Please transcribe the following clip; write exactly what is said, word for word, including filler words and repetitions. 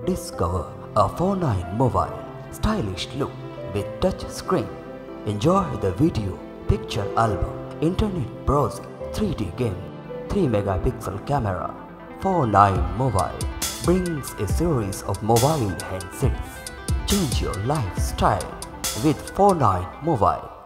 Discover a four nine mobile, stylish look with touch screen. Enjoy the video, picture album, internet browsing, three D game, three megapixel camera. four nine Mobile brings a series of mobile handsets. Change your lifestyle with four nine Mobile.